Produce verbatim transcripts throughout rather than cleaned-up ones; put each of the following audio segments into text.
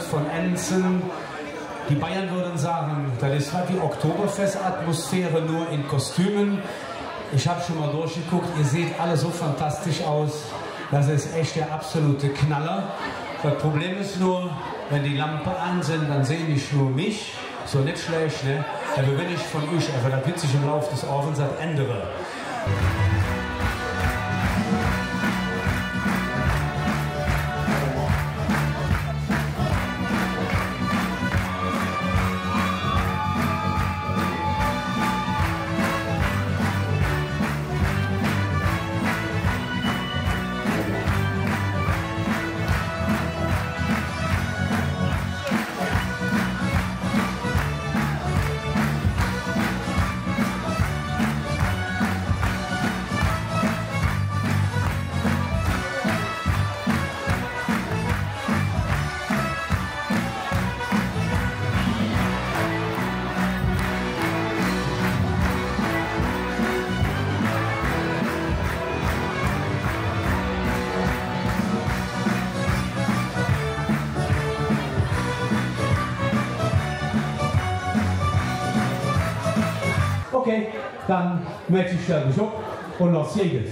von Enzen. Die Bayern würden sagen, das ist halt die Oktoberfest-Atmosphäre, nur in Kostümen. Ich habe schon mal durchgeguckt, ihr seht alle so fantastisch aus. Das ist echt der absolute Knaller. Das Problem ist nur, wenn die Lampen an sind, dann sehen nicht nur mich, so nicht schlecht, ne? Aber wenn ich von euch, aber das wird sich im Laufe des Abends ändern. Okay, dann möchte ich stelle mich auf und los geht's.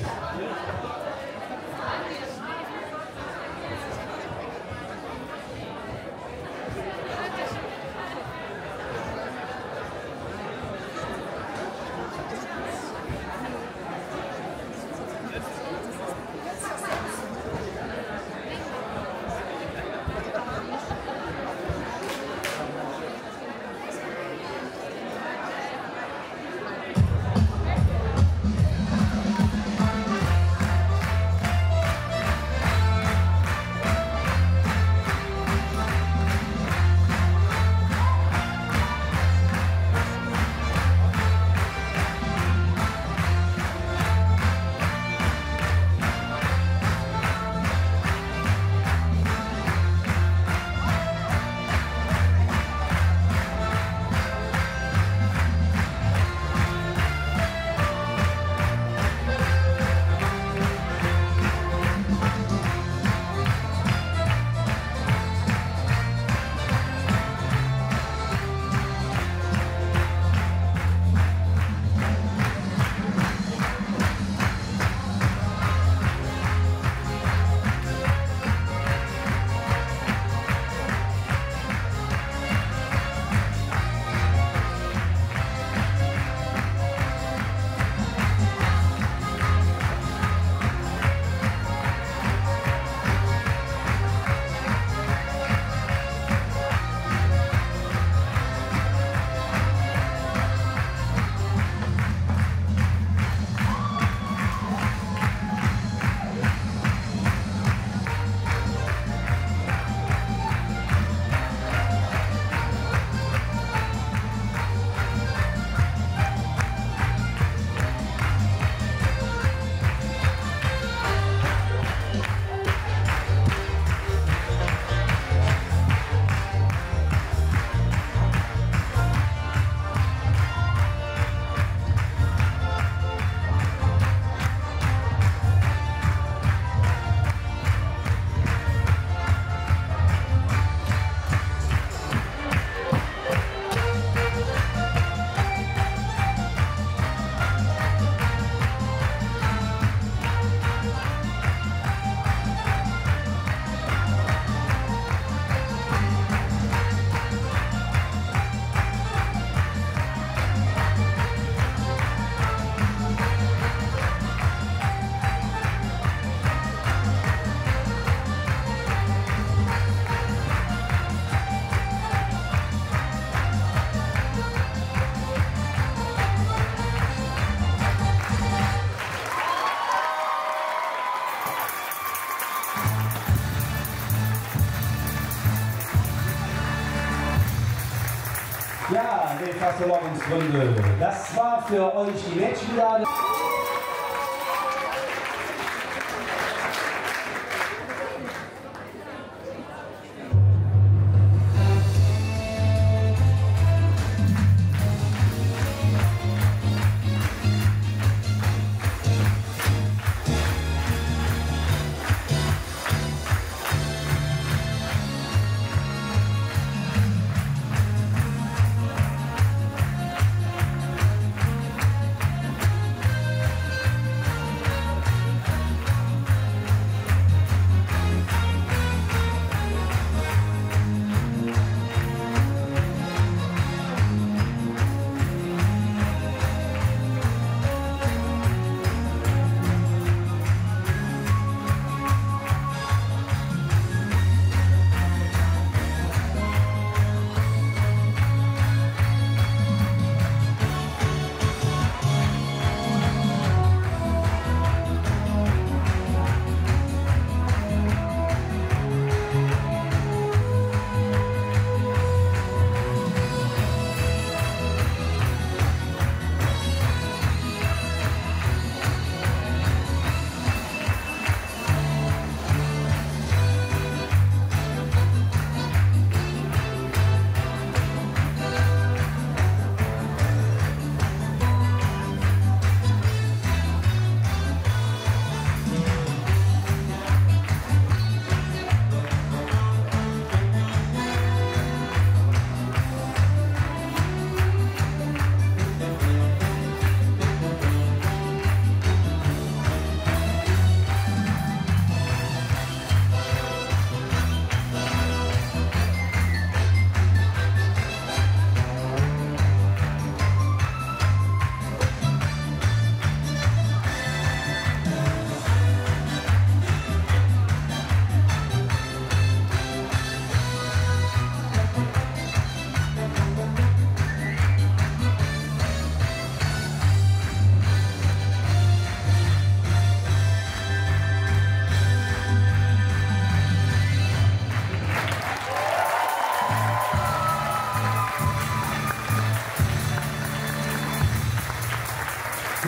Ja, die Versorgungsgründe. Das war für euch die Mädchenlade.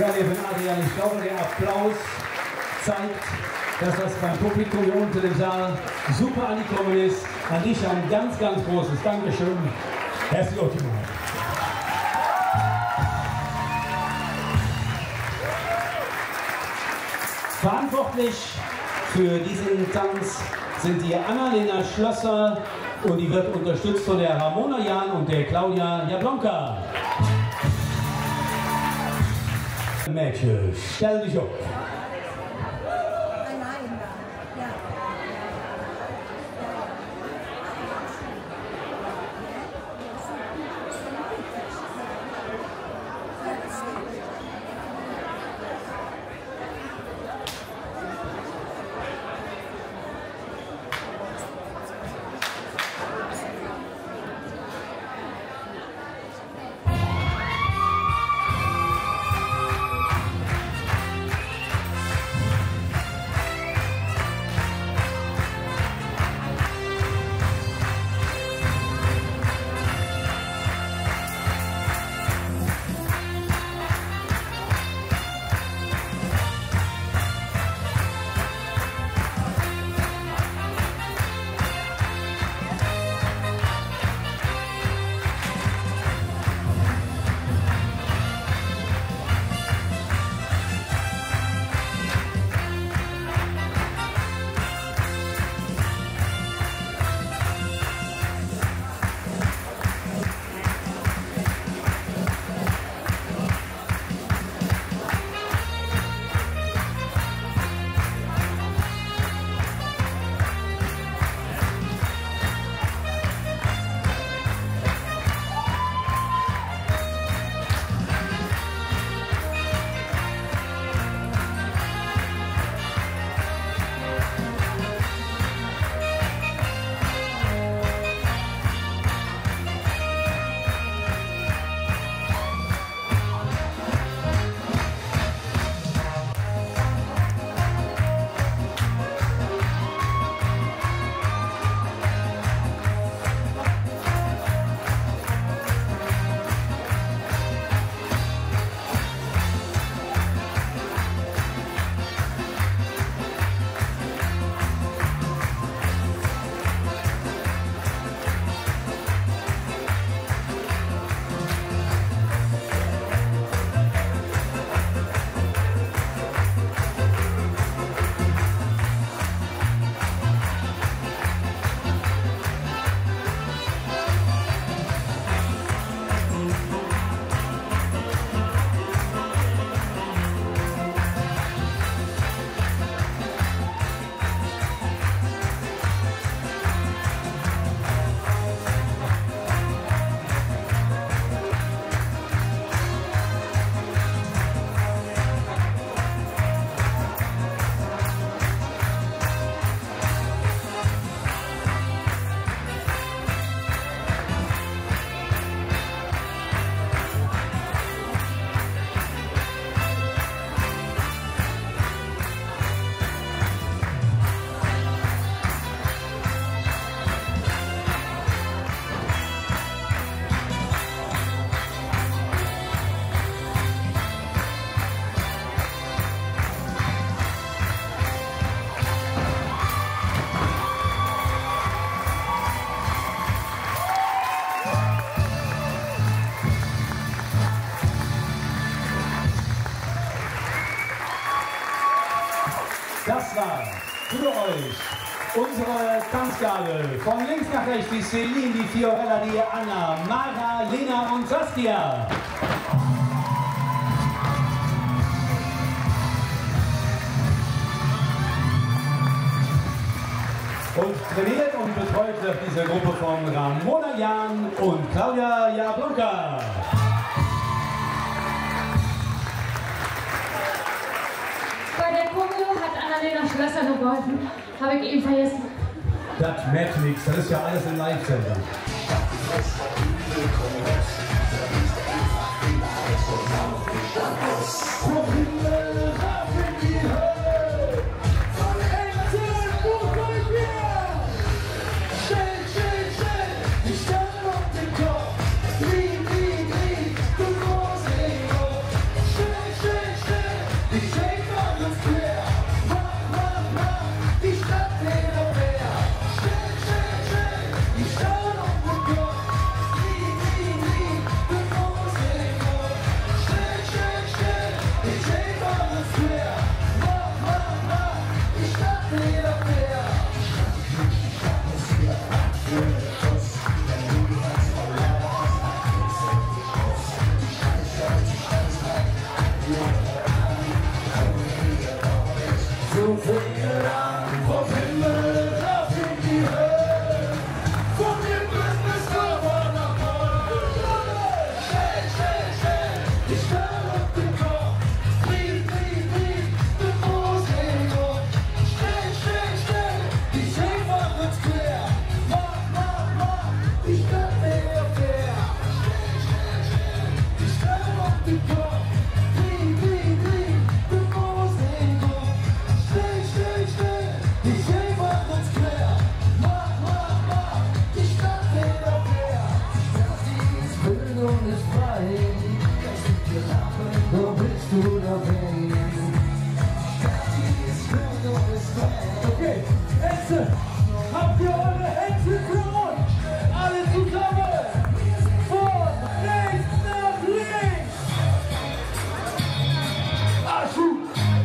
Ja, liebe Adrian, ich glaube, der Applaus zeigt, dass das beim Publikum hier unten im Saal super angekommen ist. An dich ein ganz, ganz großes Dankeschön. Herzlich willkommen. Verantwortlich für diesen Tanz sind die Annalena Schlösser und die wird unterstützt von der Ramona Jan und der Claudia Jablonka. Mädchen, stell dich auf. Das war für euch unsere Tanzgabel. Von links nach rechts die Celine, die Fiorella, die Anna, Mara, Lena und Saskia. Und trainiert und betreut wird diese Gruppe von Ramona Jan und Claudia Jablonka. Bei der Choreo hat Annalena Schlösser noch geholfen. Habe ich eben vergessen. Das merkt nichts, das ist ja alles im Live-Sender. Schnell, schnell, schnell, die Sterne auf den Kopf. Lieb, lieb, lieb, du große Gott. Schnell, schnell, die Schäfer macht uns quer. Mach, mach, mach, die Stadt wieder fair. Die ist schön und ist frei. Wo bist du dabei? Die ist schön und ist frei. Okay, Hände, habt ihr eure Hände für uns? Alle zusammen! Von rechts nach links! Aschu!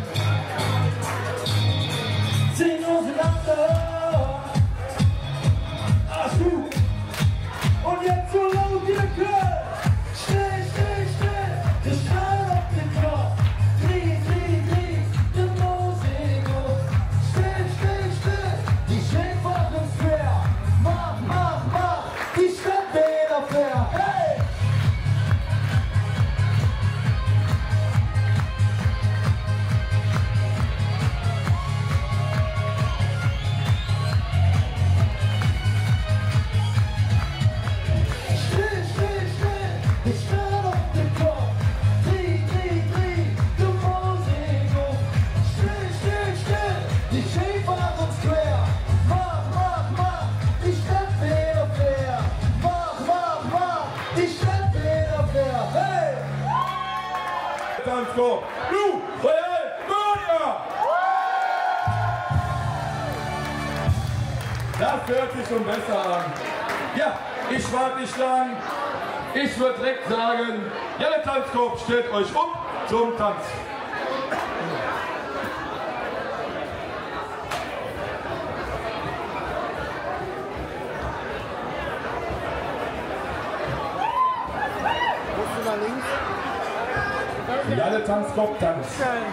Sing auseinander! Aschu! Und jetzt so laut ihr könnt! Schnell, schnell, schnell! Der Strahl auf den Kopf! Dreh, dreh, dreh! Die Musik auf! Schnell, schnell, schnell, die Schäfer macht uns quer. Mach, mach, mach, die Stadt wieder fair. Hey! Schnell, schnell, schnell, die Stadt auf den Kopf. Dreh, dreh, dreh, die Musik auf. Schnell, schnell, schnell, die Schäfer macht uns quer. Mach, mach, mach, die Stadt wieder fair. Mach, mach, mach, die Stadt wieder fair. Hey! Tanzkorb, Blue Royal Mörder! Das hört sich schon besser an. Ja, ich warte nicht lang. Ich würde direkt sagen, ja, der Tanzkorb, stellt euch um zum Tanz. Ja, der Tanzkorb tanzt.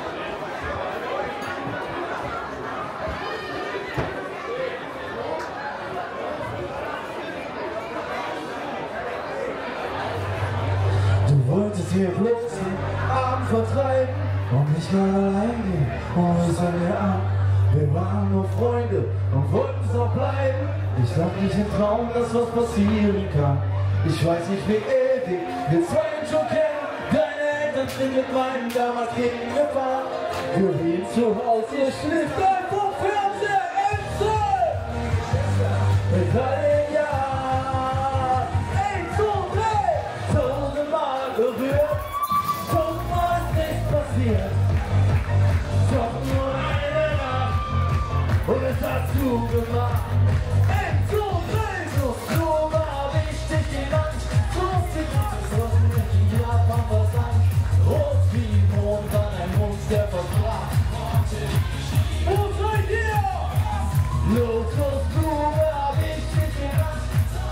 Du wolltest hier bloß den Abend vertreiben und nicht mal allein gehen. Und es war mir an, wir waren nur Freunde und wollten es auch bleiben. Ich sag nicht im Traum, dass was passieren kann. Ich weiß nicht, wie ewig wir zwei uns schon kennen. Deine Eltern sind mit meinen damals gegengefahren. Wir gehen zu Hause, ihr schläft einfach Fernseher, Enzel! Mit all den Jahren, eins, zwei, drei, tausendmal berührt, tausendmal ist nichts passiert. Doch nur eine Nacht und es hat zugemacht. Eins, zwei, drei, so so war wichtig die Nacht. So sieht es aus, in Japan was an. Rot wie Mond an ein Monster verbracht. Wo seid ihr? Lotus Blume hab ich dich genannt.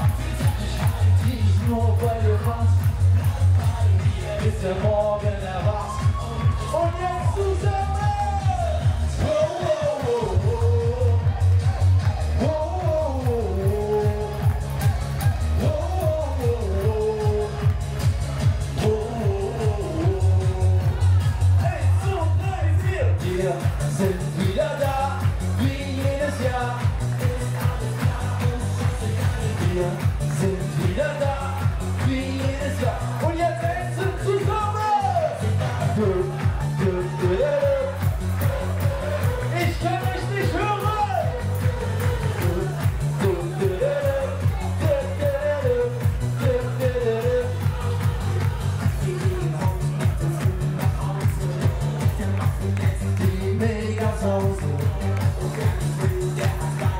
Ich nur bei dir fast, bis der Morgen erwacht. Und jetzt zusammen! Oh, oh, oh, oh. Oh, oh, oh. Oh, oh, oh. Oh, oh, oh. Eins, zwei, drei, vier. Wir sind wieder da, wie jedes Jahr. Wir sind wieder da, wie jedes Jahr. Und jetzt essen zusammen! Du, du, du, du. Ich kann euch nicht hören! Du, du, du, du, du, du, du, du. Die Megashause.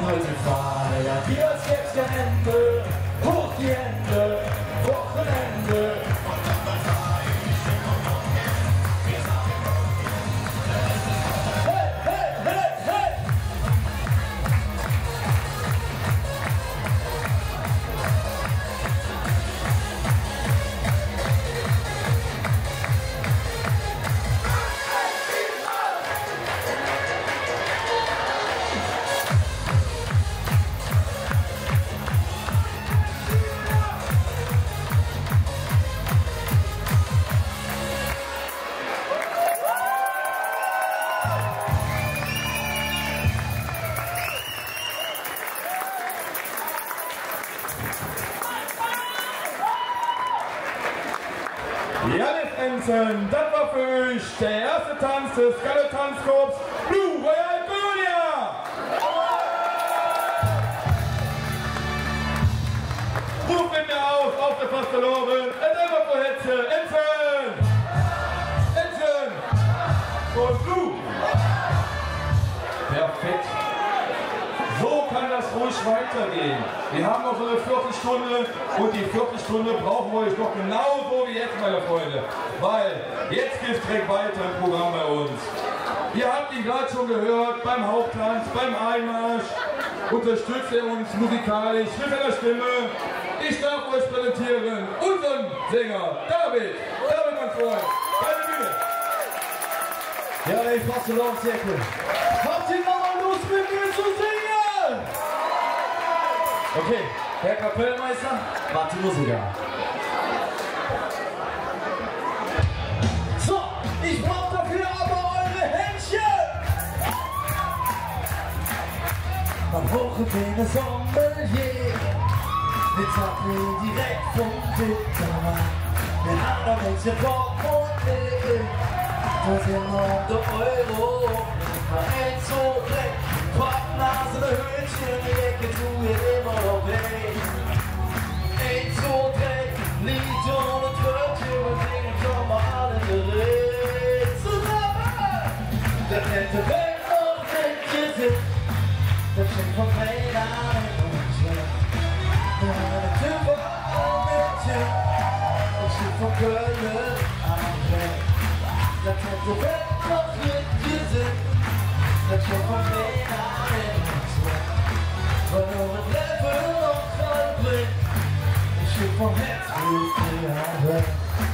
heute Fahne, ja, hier ist jetzt kein Ende. Hoch die Hände, Wochenende. Hey, hey, hey, hey! Jannis Enzen, das war für euch der erste Tanz des Skalle-Tanzkorps Blue Royal Colonia! Ruft mit mir auf, auf der Fasteloren, es einfach vor Hetze, Enzen! Enzen! Und Blue! Perfekt! So kann das ruhig weitergehen. Wir haben noch so eine Viertelstunde und die Viertelstunde brauchen wir euch doch genauso wie jetzt, meine Freunde. Weil jetzt geht es direkt weiter im Programm bei uns. Ihr habt ihn gerade schon gehört, beim Haupttanz, beim Einmarsch. Unterstützt er uns musikalisch mit seiner Stimme. Ich darf euch präsentieren unseren Sänger David. David, mein Freund, deine Bühne. Ja, ey, fast so laut, Zirkel. Habt ihr noch mal Lust mit mir zu singen? Okay, Herr Kapellmeister, macht die Musik an. So, ich brauch dafür aber eure Händchen. Am Wochenende Sommelier, mit Sachen direkt vom Wintermann. Wir haben noch welche Portemonnaie, das sind hundert Euro. Mal ein, zwei, drei, Pappnase, eine Hütchen, die Ecke, tu ihr immer noch weh. Ein, zwei, drei, Lied und Trötchen, wir singen schon mal alle Gerät zusammen. Der nette Welt noch nicht gesehen, der Schiff von Rain an und Schön. Wir haben eine Tümpel und Mädchen, das Schiff von Köln an Rhein. Der nette Welt noch nicht gesehen, der Schiff von Rain an und Schön. Weil nur mit Level noch Fall bringt, das Schiff vom Herz ruft mir an.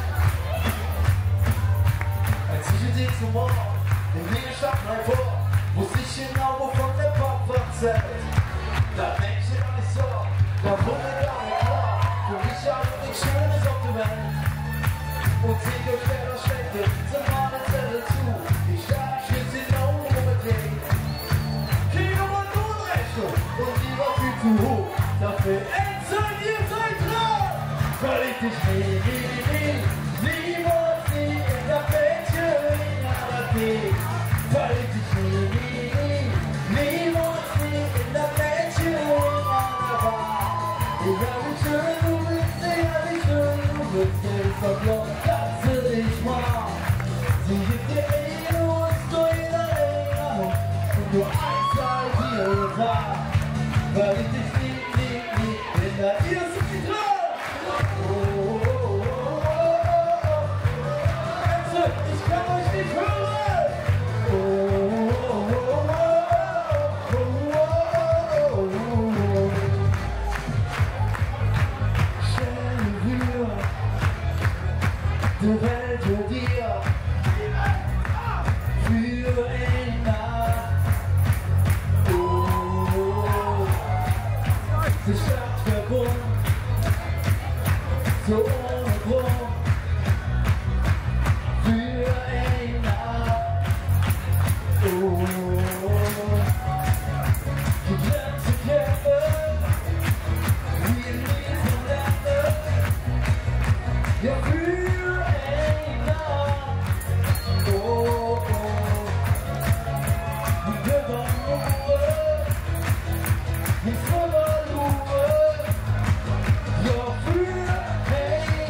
Als ich in die zum Morgen den Widerstand mal vor, muss ich genau, wovon der Pop erzählt. Da Menschen an die Sorge, da wurde gar nicht klar, für mich auch nichts Schönes auf der Welt. Und sie gefällt das Schlechte, sind meine Zelle zu, ich darf jetzt in Augen mit dir. Kino und Unrechnung, und die war viel zu hoch, dafür Enzen, ihr seid dran! Weil ich dich nie, nie, nie, niemals nie in der Mädchen in der Tee. Weil ich dich nie, nie, nie, niemals nie in der Mädchen in der Bar. Ich hab dich schön, du bist nicht, hab dich schön, du bist nicht verblockt, das will ich mal. Sie gibt dir eh nur zu jeder Erinnerung und nur eins bleibt hier und da. Weil ich dich nie, nie, nie in der Ihr sind die dran! Ich kann euch nicht hören! Oh, oh, oh, oh, oh, oh. Stell dir die Welt für dir, für immer. Oh, die Stadt verbunden, so ohne Grund. Hey!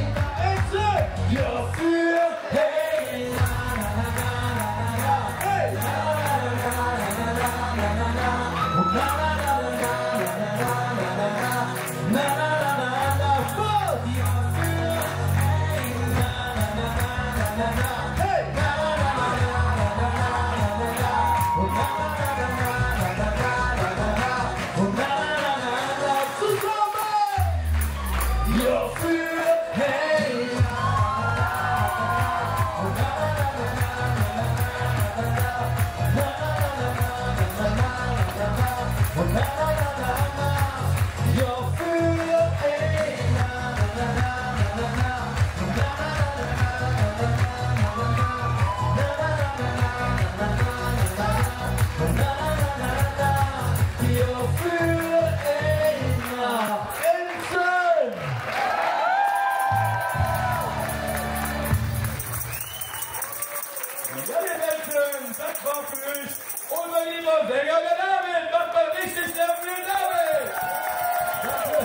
Ja, ihr Menschen, das war für mich unser lieber Sänger, der David. Macht mal richtig sehr viel David. Danke.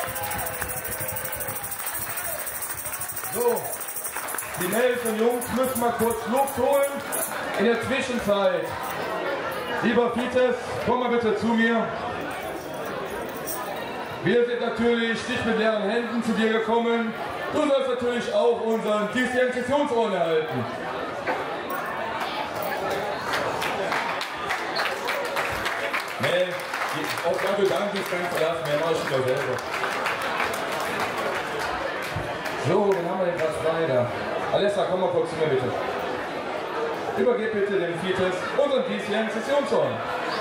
So, die Mädels und Jungs müssen mal kurz Luft holen. In der Zwischenzeit, lieber Fites, komm mal bitte zu mir. Wir sind natürlich nicht mit leeren Händen zu dir gekommen. Du sollst natürlich auch unseren Distintionsorden erhalten. Nee, auch dafür danke ich kein Verlass mehr, mach ich wieder selber. So, dann haben wir den was weiter. Alessa, komm mal kurz zu mir bitte. Übergib bitte dem Fites unseren Distintionsorden.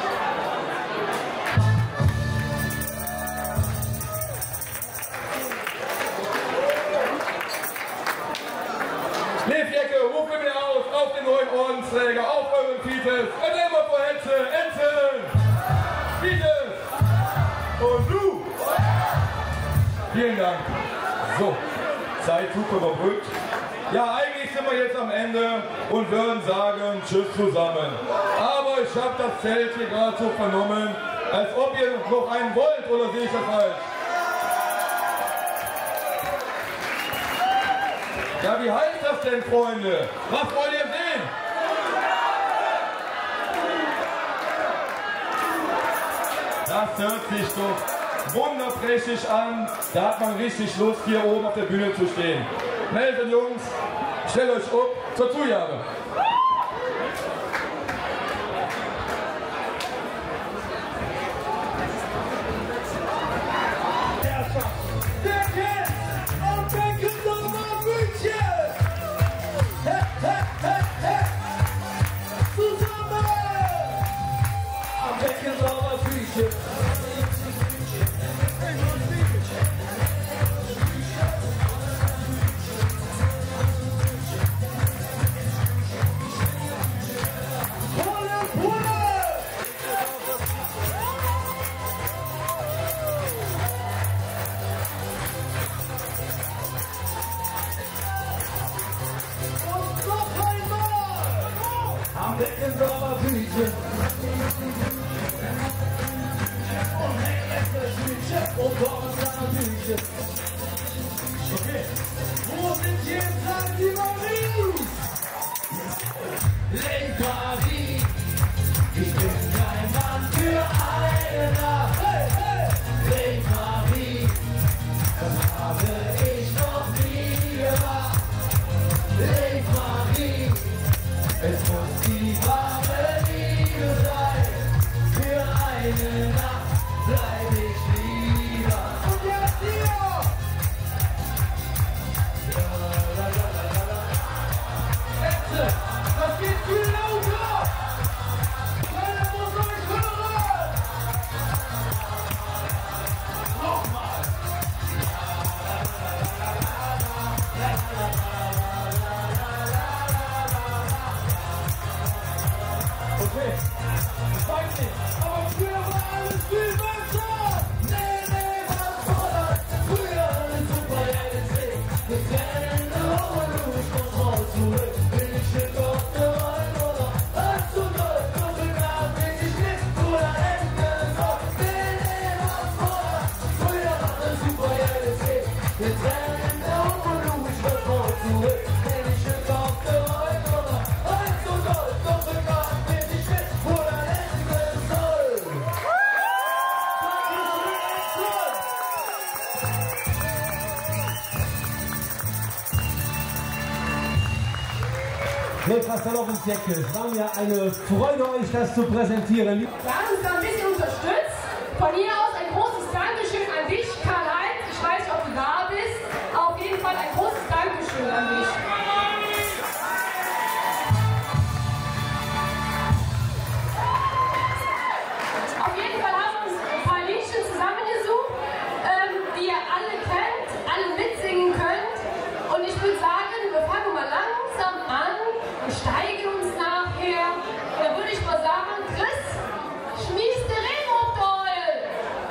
Leefjecke, ruf mir aus, auf den neuen Ordensträger, auf euren Fites. Und immer vor Hetze, Enzen! Fites! Und du! Vielen Dank. So, Zeit super überbrückt. Ja, eigentlich sind wir jetzt am Ende und würden sagen Tschüss zusammen. Aber ich habe das Zelt hier gerade so vernommen, als ob ihr noch einen wollt, oder sehe ich das falsch? Ja, wie heißt das denn, Freunde? Was wollt ihr sehen? Das hört sich doch wunderprächtig an. Da hat man richtig Lust, hier oben auf der Bühne zu stehen. Mädels und Jungs, stellt euch auf zur Zugabe. Es war mir eine Freude, euch das zu präsentieren. Wir haben uns da ein bisschen unterstützt. Von hier aus ein großes Dankeschön an dich, Karl-Heinz. Ich weiß nicht, ob du da bist. Auf jeden Fall ein großes Dankeschön an dich. Auf jeden Fall haben wir uns ein paar Liedchen zusammengesucht, ähm, die ihr alle kennt, alle mitsingen könnt. Und ich würde sagen, wir fangen mal langsam an und steigen uns nachher. Da würde ich mal sagen, Chris, schmiss den Ring auf, Doll!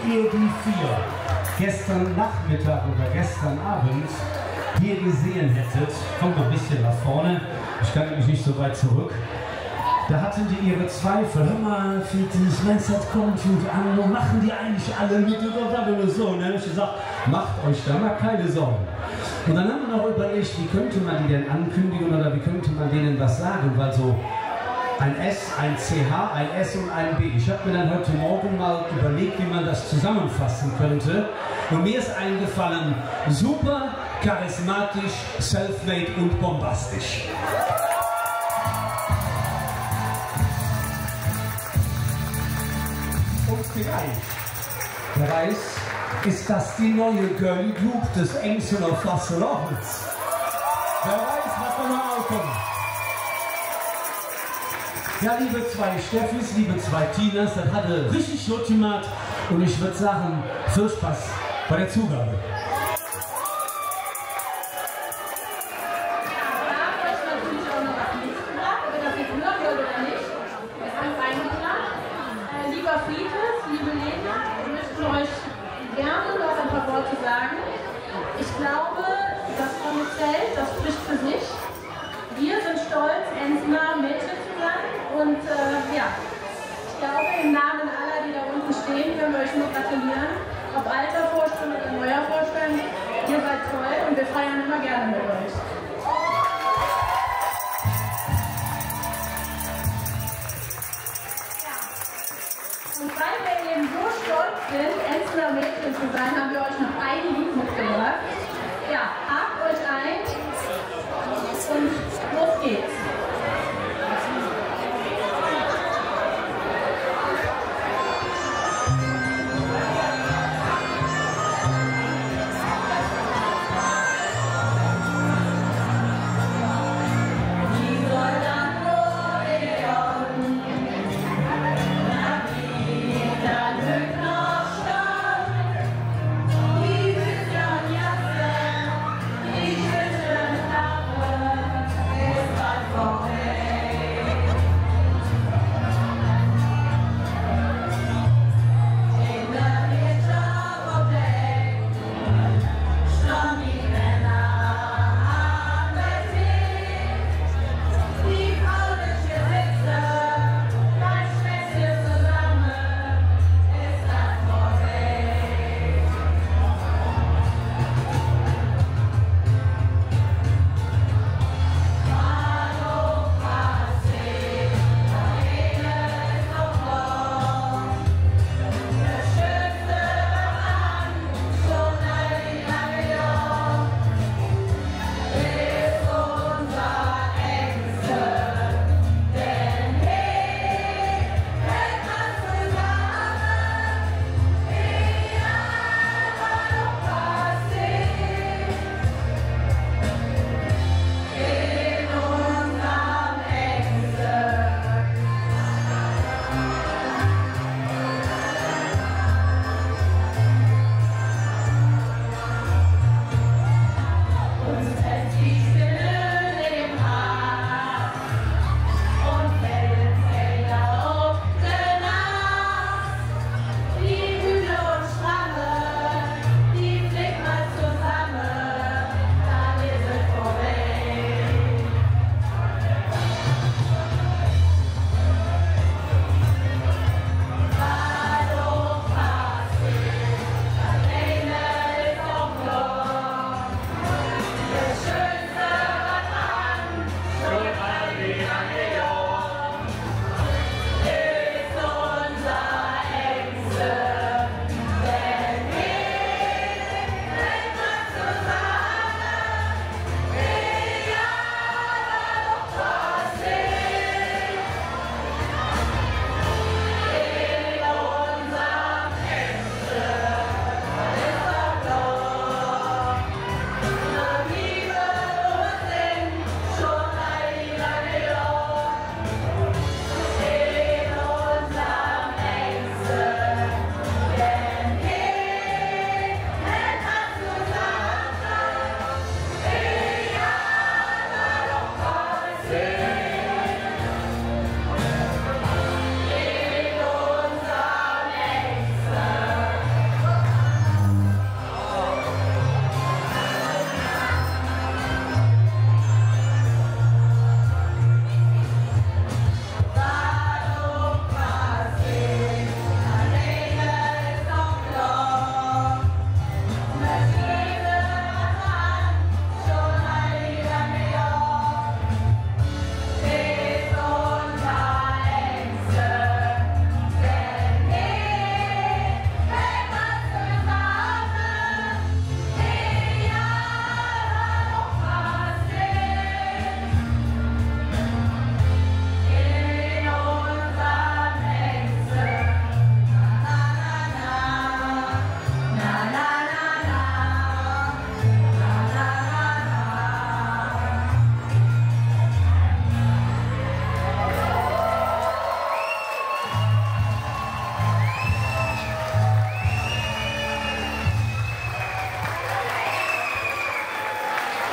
ihr die vier gestern Nachmittag oder gestern Abend hier gesehen hättet, kommt noch ein bisschen nach vorne, ich kann nämlich nicht so weit zurück, da hatten die ihre Zweifel. Hör mal, Fitis, meinst du, das kommt gut an? Wo machen die eigentlich alle mit oder so? Ne? Ich gesagt, macht euch da mal keine Sorgen. Und dann haben wir noch überlegt, wie könnte man die denn ankündigen oder wie könnte man denen was sagen? Weil so ein S, ein C H, ein S und ein B. Ich habe mir dann heute Morgen mal überlegt, wie man das zusammenfassen könnte. Und mir ist eingefallen, super, charismatisch, self-made und bombastisch. Und vielleicht, wer weiß, ist das die neue Girlie Group des Engsener Fasselons. Wer weiß, was da noch aufkommt. Ja, liebe zwei Steffis, liebe zwei Tinas, das hatte richtig gut gemacht und ich würde sagen, viel Spaß bei der Zugabe. Ich glaube, das Komitee, das spricht für sich. Wir sind stolz, Ensener Mädchen zu sein. Und äh, ja, ich glaube, im Namen aller, die da unten stehen, können wir euch nur gratulieren. Ob alter Vorstand oder neuer Vorstand, ihr seid toll und wir feiern immer gerne mit euch. Ja. Und weil wir eben so stolz sind, Ensener Mädchen zu sein, haben wir euch noch ein Lied mitgebracht. Ja, habt euch ein und los geht's. Bye.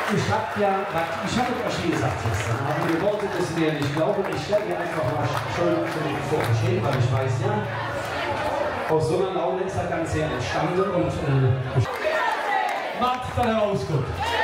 Ich habe ja, ich habe euch schon gesagt gestern, aber ihr wolltet es mir nicht glauben. Ich stelle dir einfach mal schön vorstehen, weil ich weiß ja, aus so einer Laune ist das Ganze ja entstanden und äh, macht dann herauskommt.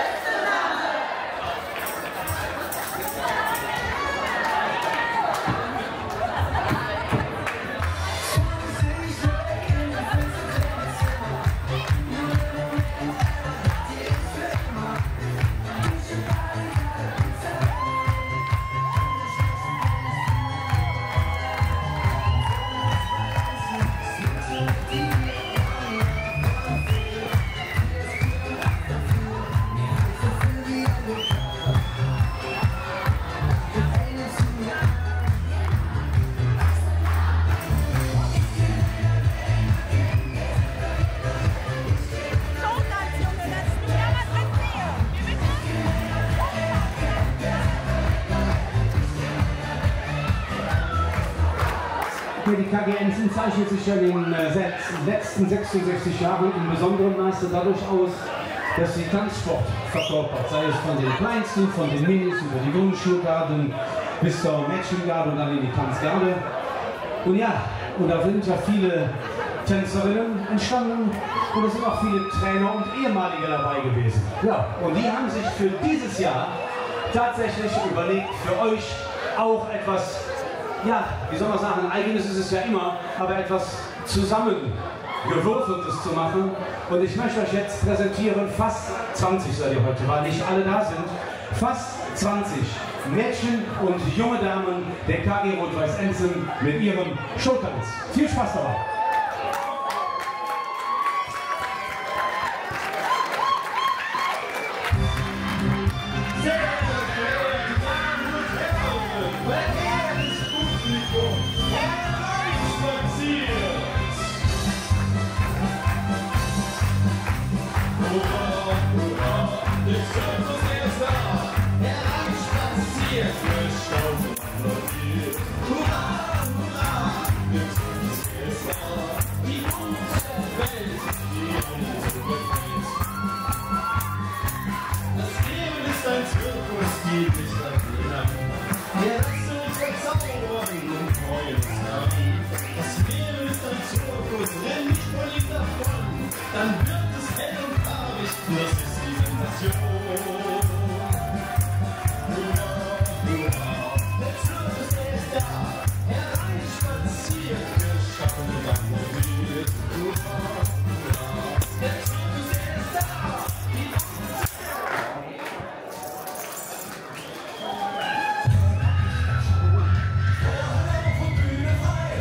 Die K G Ensen zeichnet sich ja in den letzten sechsundsechzig Jahren im besonderen Maße dadurch aus, dass sie Tanzsport verkörpert, sei es von den Kleinsten, von den Minis über die Grundschulgarden bis zur Mädchengarde und dann in die Tanzgarde. Und ja, und da sind ja viele Tänzerinnen entstanden und es sind auch viele Trainer und Ehemalige dabei gewesen. Ja, und die haben sich für dieses Jahr tatsächlich überlegt, für euch auch etwas, ja, wie soll man sagen, eigenes ist es ja immer, aber etwas zusammengewürfeltes zu machen. Und ich möchte euch jetzt präsentieren, fast zwanzig seid ihr heute, weil nicht alle da sind, fast zwanzig Mädchen und junge Damen der K G Rot-Weiß Ensen mit ihrem Showtanz. Viel Spaß dabei! Dann wird es hell und farbig, das ist die Sensation. Hurra, hurra, der Zirkus, der ist da, hereinspaziert, wir schaffen dann mobil. Hurra, hurra, der Zirkus, der ist da, die Vorhang auf und Bühne frei,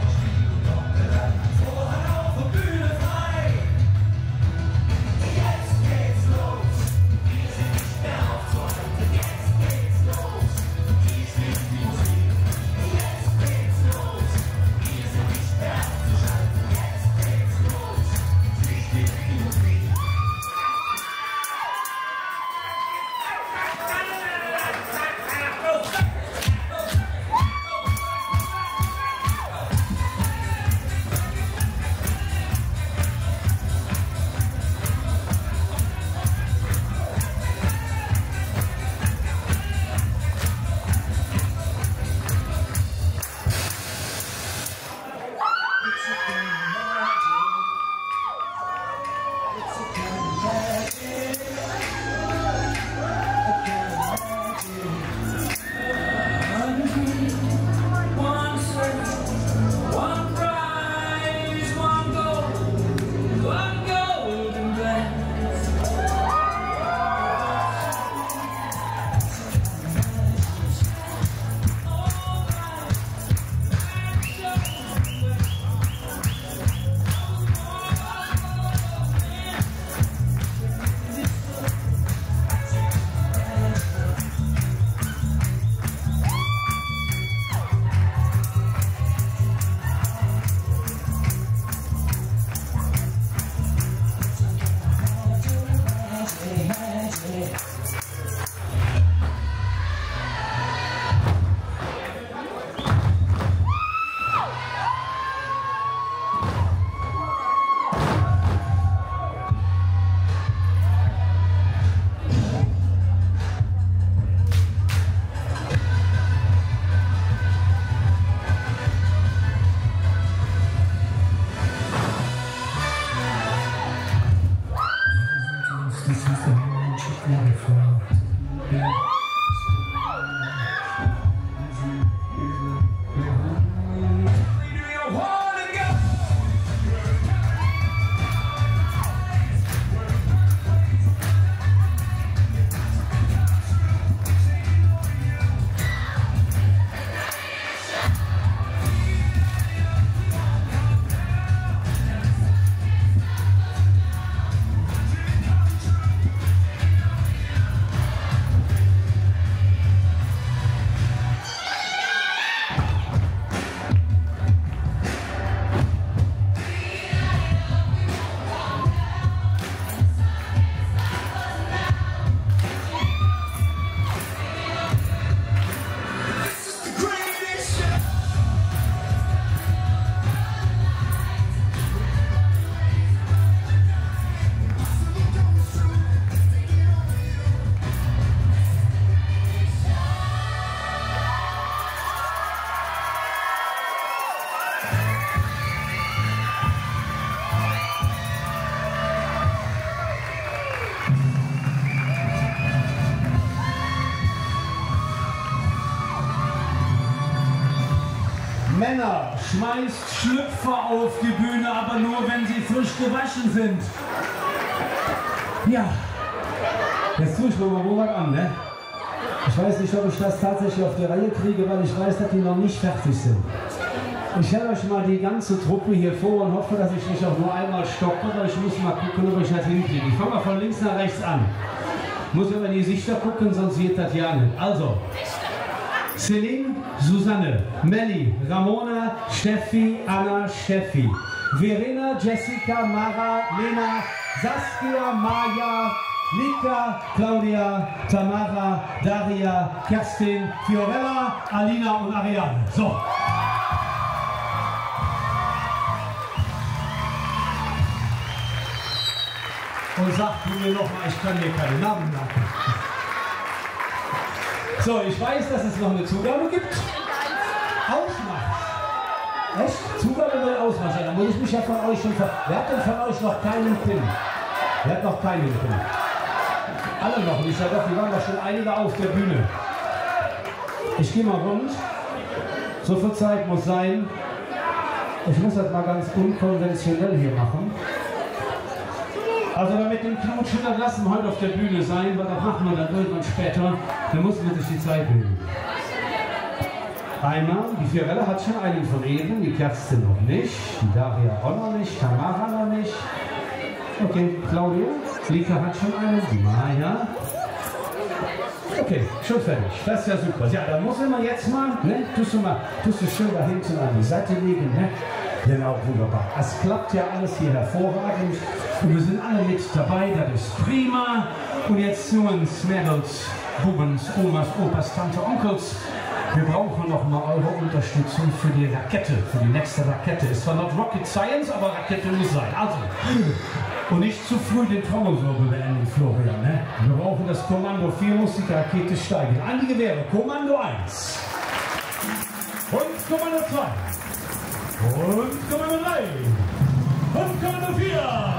Vorhang auf und Bühne frei. Jetzt geht's los. Männer, schmeißt Schlüpfer auf die Bühne, aber nur, wenn sie frisch gewaschen sind. Ja, jetzt tue ich mir mal Montag an, ne? Ich weiß nicht, ob ich das tatsächlich auf die Reihe kriege, weil ich weiß, dass die noch nicht fertig sind. Ich stelle euch mal die ganze Truppe hier vor und hoffe, dass ich nicht auch nur einmal stocke, aber ich muss mal gucken, ob ich das hinkriege. Ich fange mal von links nach rechts an. Muss über die Gesichter gucken, sonst wird das ja nicht. Also, Celine, Susanne, Melli, Ramona, Steffi, Anna, Steffi, Verena, Jessica, Mara, Lena, Saskia, Maja, Lika, Claudia, Tamara, Daria, Kerstin, Fiorella, Alina und Ariane. So. Und sagt mir nochmal, ich kann dir keine Namen merken. So, ich weiß, dass es noch eine Zugabe gibt. Ausmacht. Echt? Zugabe will Ausmacht sein. Da muss ich mich ja von euch schon ver... Wer hat denn von euch noch keinen Pin? Wer hat noch keinen Pin? Alle noch nicht. Ja doch, die waren doch schon einige auf der Bühne. Ich gehe mal rund. So viel Zeit muss sein. Ich muss das mal ganz unkonventionell hier machen. Also mit dem Knutschen, das lassen wir heute auf der Bühne sein, weil das machen wir dann irgendwann später, dann muss man sich die Zeit nehmen. Einmal, die Fiorella hat schon einen von eben, die Kerstin noch nicht, die Daria auch noch nicht, Tamara noch nicht. Okay, Claudia, Lika hat schon einen, die Maja. Okay, schon fertig, das ist ja super. Ja, dann muss man jetzt mal, ne, tust du mal, tust du schön da hinten an die Seite legen, ne? Genau, wunderbar. Es klappt ja alles hier hervorragend. Und wir sind alle mit dabei, das ist prima. Und jetzt zu uns, Mädels, Bubens, Omas, Opas, Tante, Onkels. Wir brauchen noch mal eure Unterstützung für die Rakete, für die nächste Rakete. Ist zwar not Rocket Science, aber Rakete muss sein. Also, und nicht zu früh den Trommelwirbel beenden, Florian. Ne? Wir brauchen das Kommando vier, muss die Rakete steigen. An die Gewehre, Kommando eins. Und Kommando zwei. Und Kommando drei. Und Kommando vier.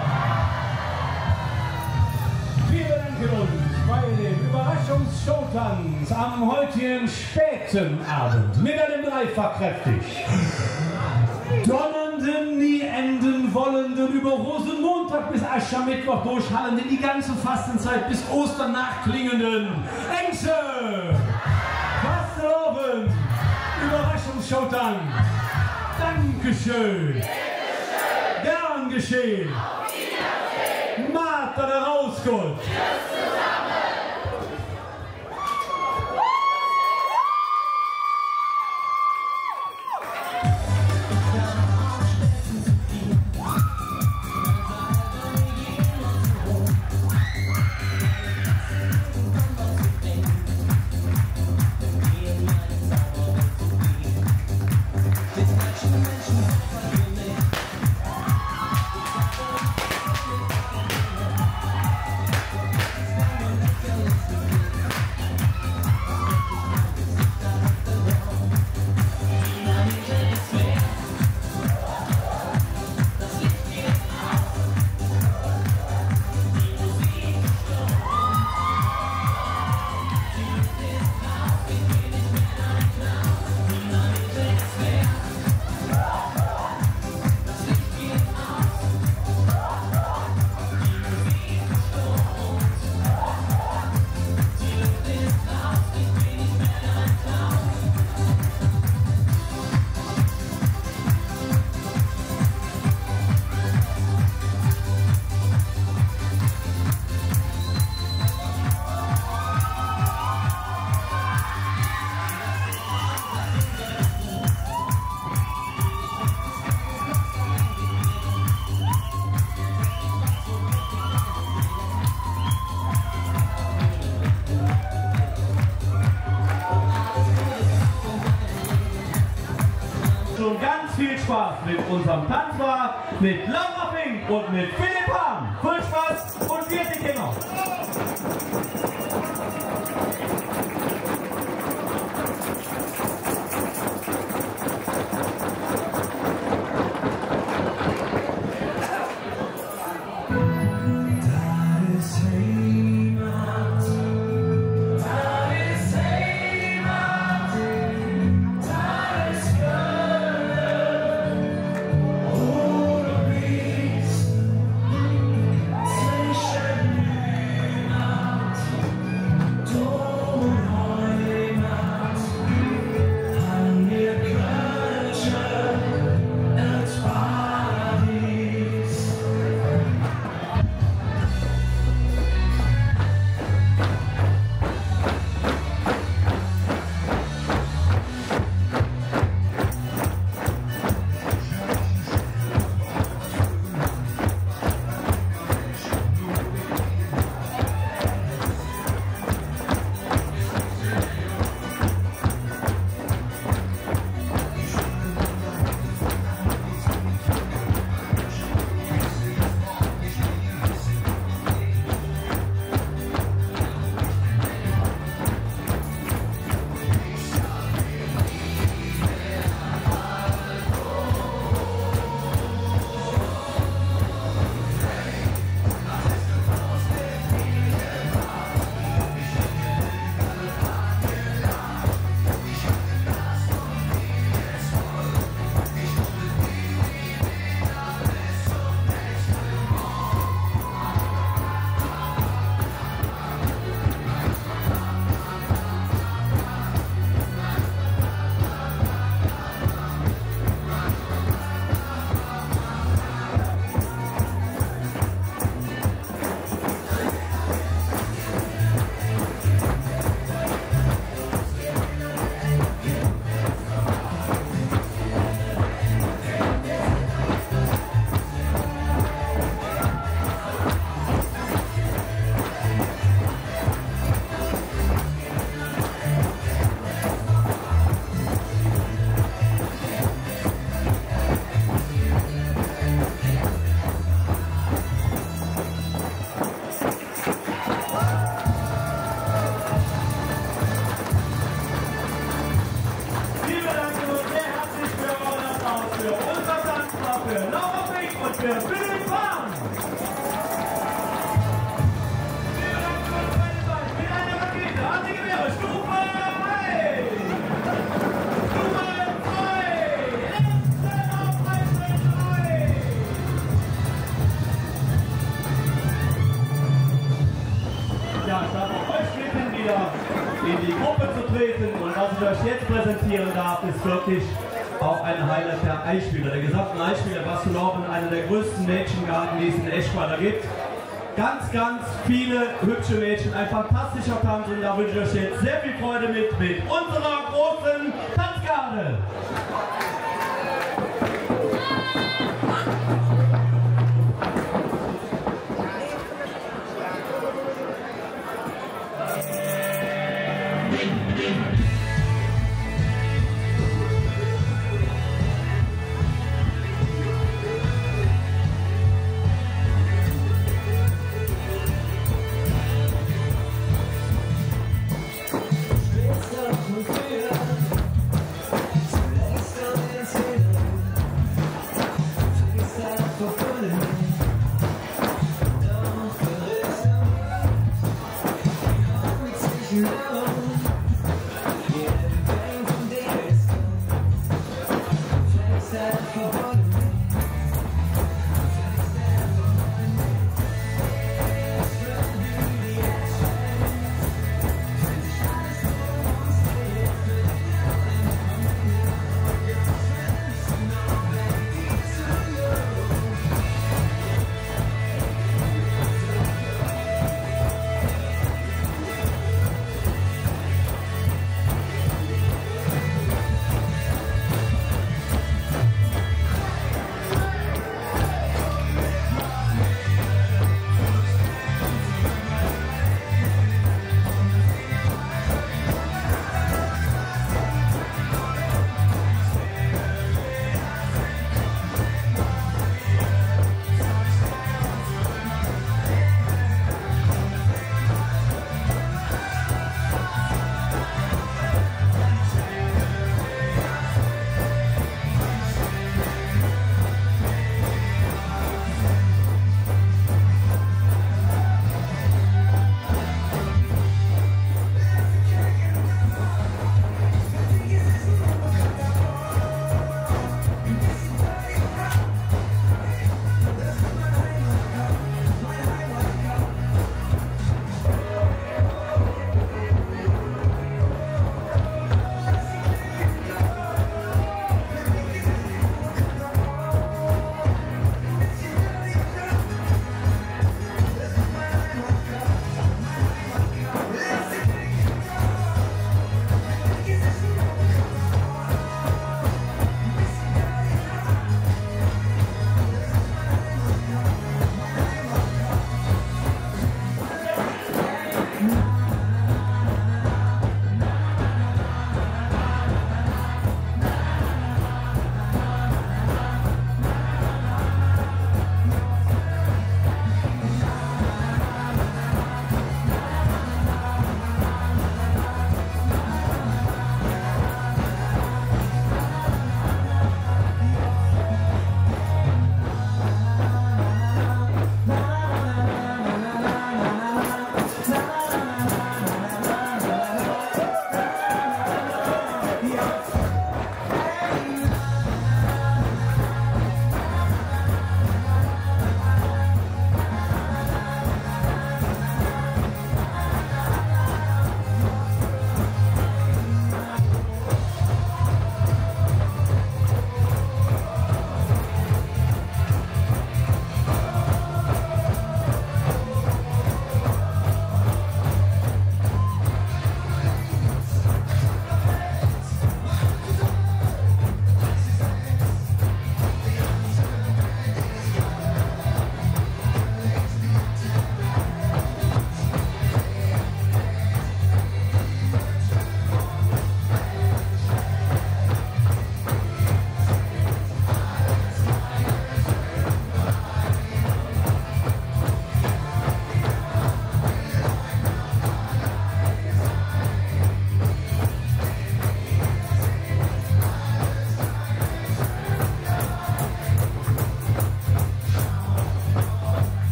Wir bedanken uns bei dem Überraschungsshowtanz am heutigen späten Abend mit einem Dreifach kräftig donnernden, nie enden wollenden, über Rosenmontag bis Aschermittwoch durchhallenden, die ganze Fastenzeit bis Ostern nachklingenden Ängste, Fastelovend, Überraschungsshowtanz. Dankeschön. Gern geschehen. Martha der Rausgut. Gast mit unserem Tanzbar, mit Laura Fink und mit Philipp Hahn. Viel Spaß und wir sind hier noch. In die Gruppe zu treten und was ich euch jetzt präsentieren darf, ist wirklich auch ein Highlight der Eisspieler, der gesamten Eisspieler Bastelorfen, einer der größten Mädchengarten, die es in Eschweiler gibt. Ganz, ganz viele hübsche Mädchen, ein fantastischer Tanz und da wünsche ich euch jetzt sehr viel Freude mit, mit unserer großen Tanzgarde. Stehst auf und wieder, zuletzt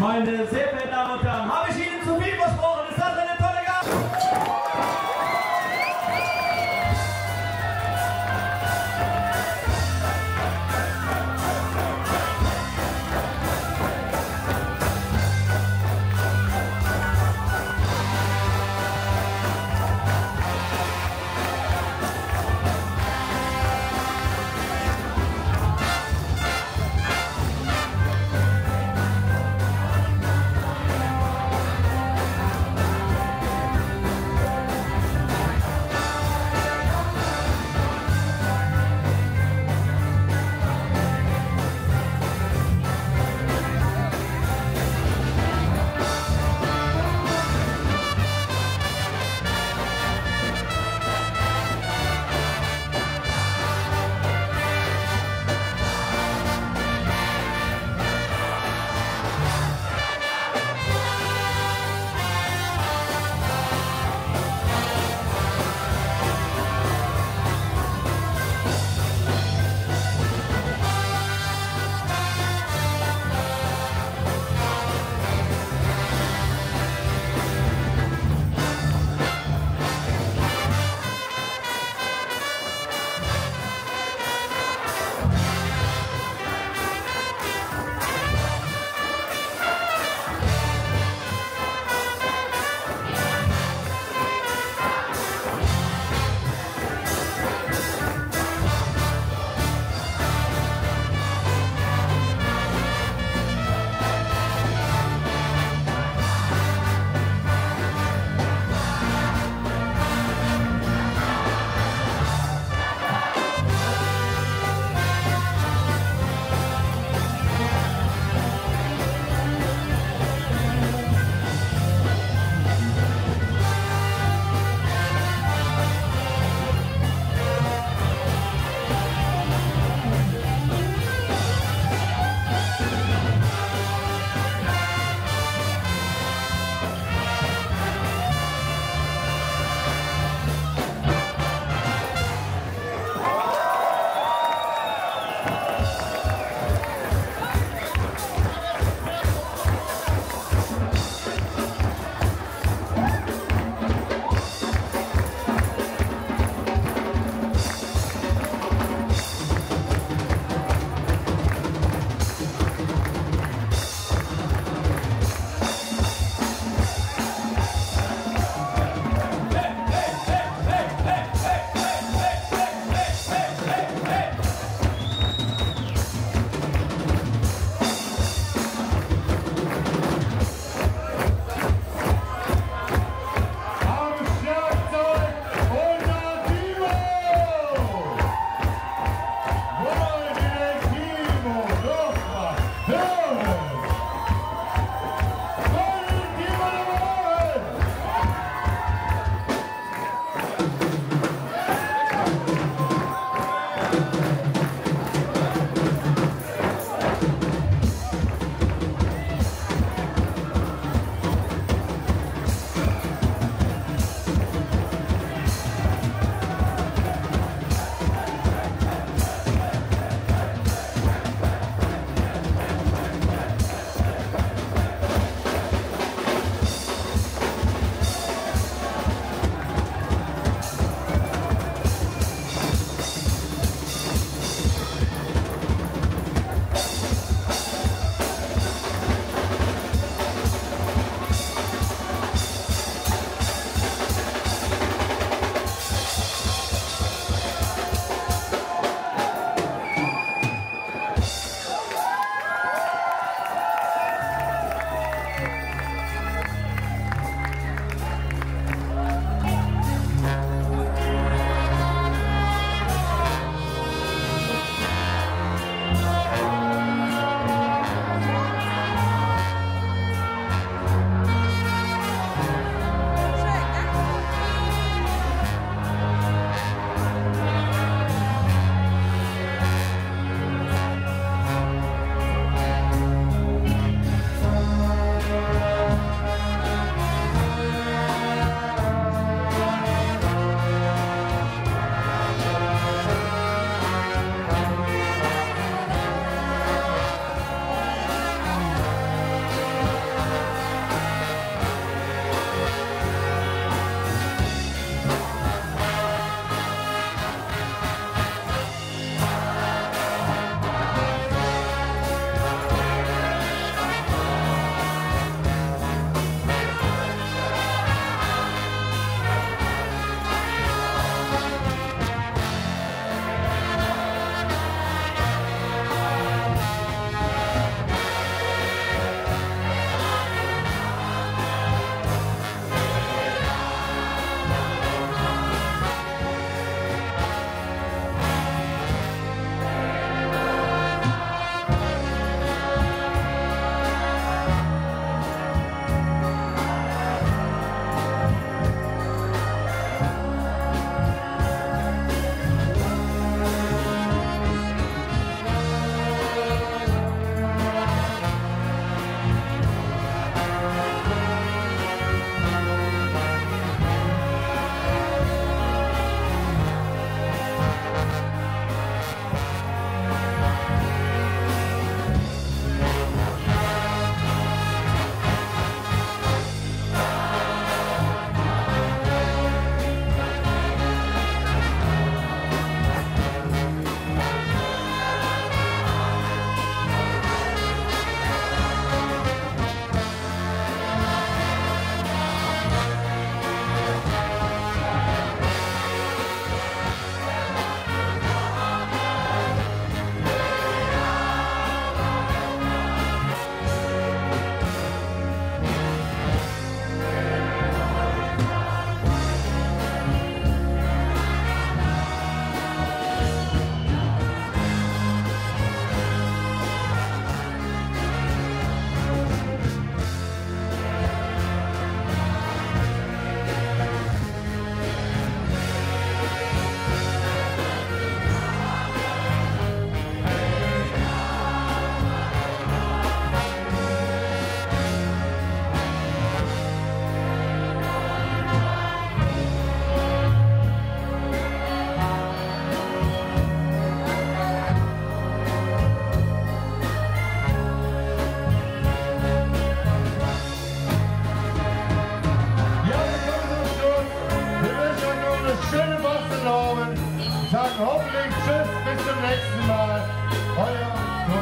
Meine sehr verehrten Damen und Herren, habe ich Ihnen zu viel versprochen? Ist das eine tolle Gabe?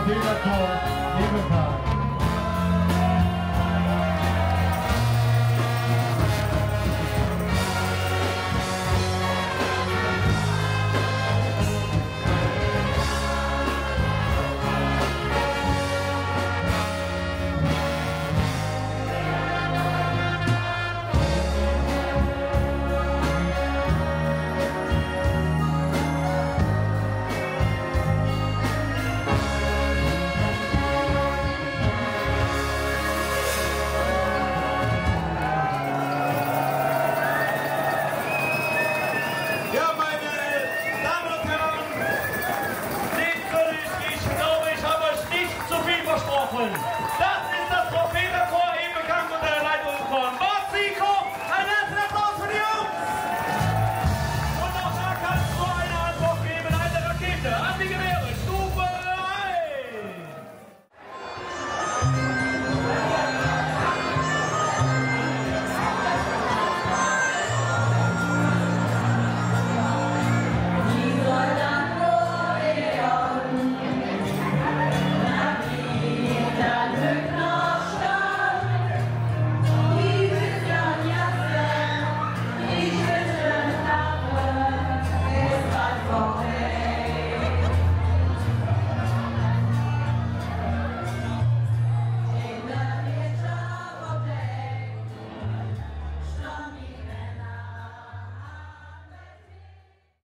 Federtor, Nebelpark. Seht zurück, ich glaube, ich habe euch nicht zu viel versprochen.